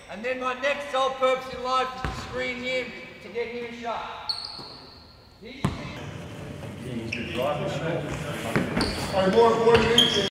And then my next sole purpose in life is to screen him to get him a shot. More important